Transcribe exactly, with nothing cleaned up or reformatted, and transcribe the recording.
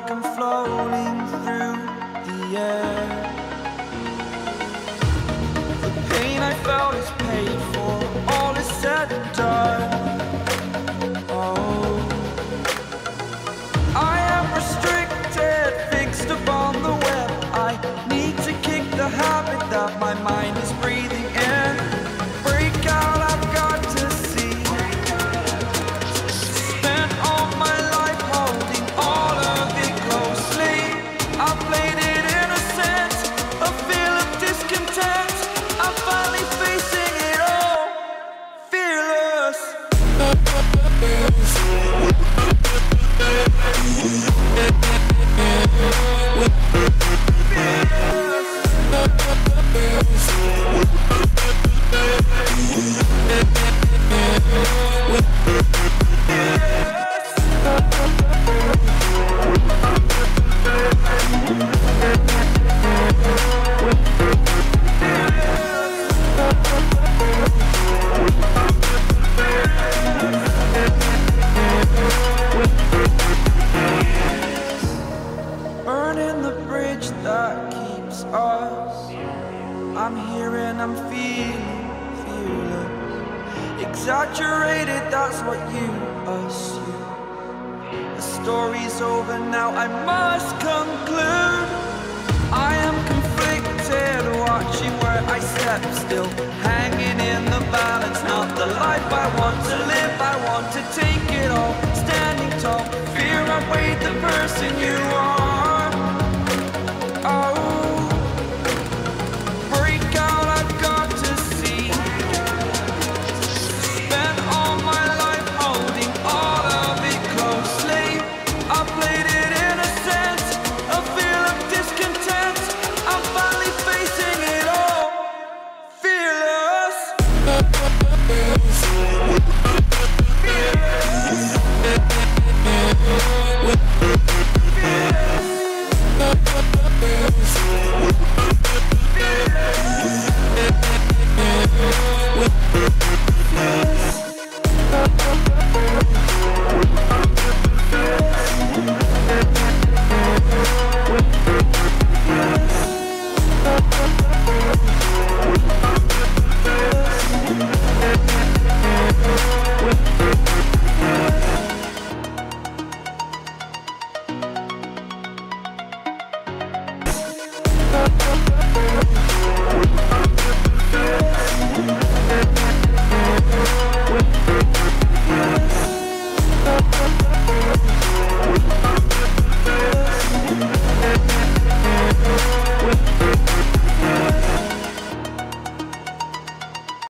like I'm floating through the air. The pain I felt is paid for, all is said and done. Oh, I am restricted, fixed upon the web. I need to kick the habit that my mind is breathing in. Break out, I've got to see. Spent all my life holding all of it closely. I played it innocent, a feel of discontent. I'm finally facing it all, fearless. Burning the bridge that keeps us. I'm here and I'm feeling fearless. Exaggerated, that's what you assume. The story's over now, I must conclude. I am conflicted, watching where I step still.